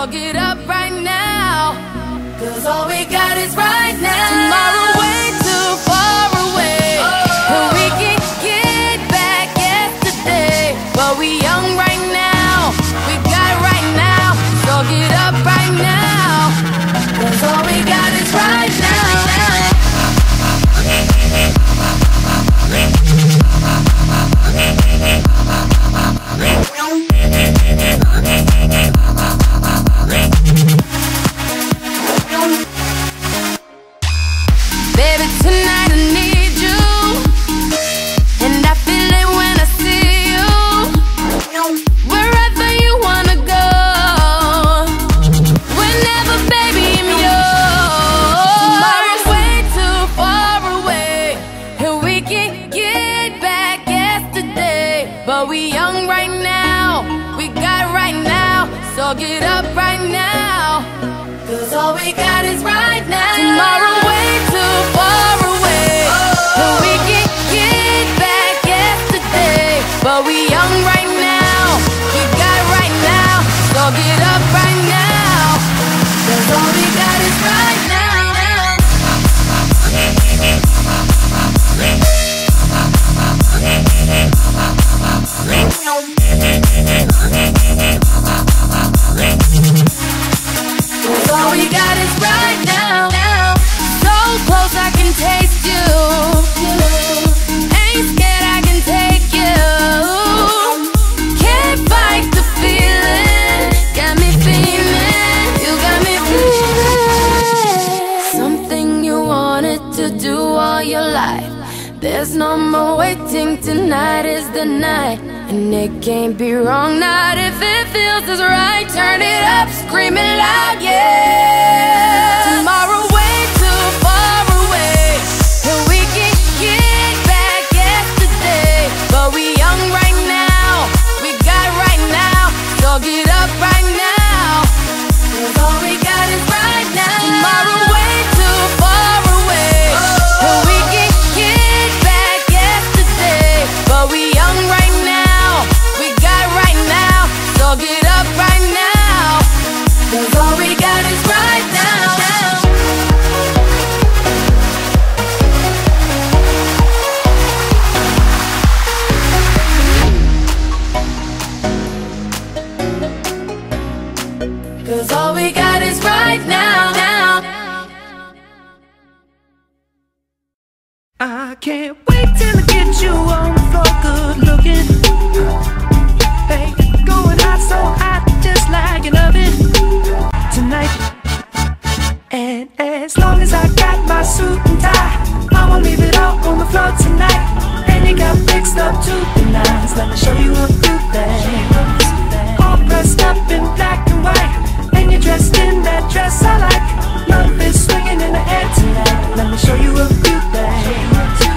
So get up right now, 'cause all we got is right now. Tomorrow way too far away, and we can get back yesterday. But we young right now, we got it right now. So get up right now, 'cause all we got is right now. Baby, tonight I need you, and I feel it when I see you. Wherever you wanna go, whenever, baby, I'm yours. Tomorrow's way too far away, and we can get back yesterday. But we young right now, we got it right now. So get up right now, 'cause all we got is right now. Tomorrow way too far away, and we can get back yesterday. But we young right now, we got it right now. So get up right now, 'cause all we got is right now. All we got is right now. So close I can taste you. Ain't scared I can take you. Can't fight the feeling. Got me feeling. You got me feeling. Something you wanted to do all your life. There's no more waiting. Tonight is the night. And it can't be wrong, not if it feels as right. Turn it up, scream it loud, yeah. Tomorrow way too far away, and we can get back yesterday. But we young right now, we got it right now. So get up right now, 'cause all we got is right now. Tomorrow way too far away, and we can get back yesterday. But we young right now, we got it right now. So get up right now, 'cause all we got is right now. 'Cause all we got is right now. I can't wait till I get you on the floor, good looking. Hey, going hot, so hot, just like an oven tonight. And as long as I got my suit and tie, I won't leave it all on the floor tonight. And you got fixed up to the nines. Let me show you a few things. All dressed up in black and white, and you're dressed in that dress I like. Love is swinging in the air tonight. Let me show you a few things.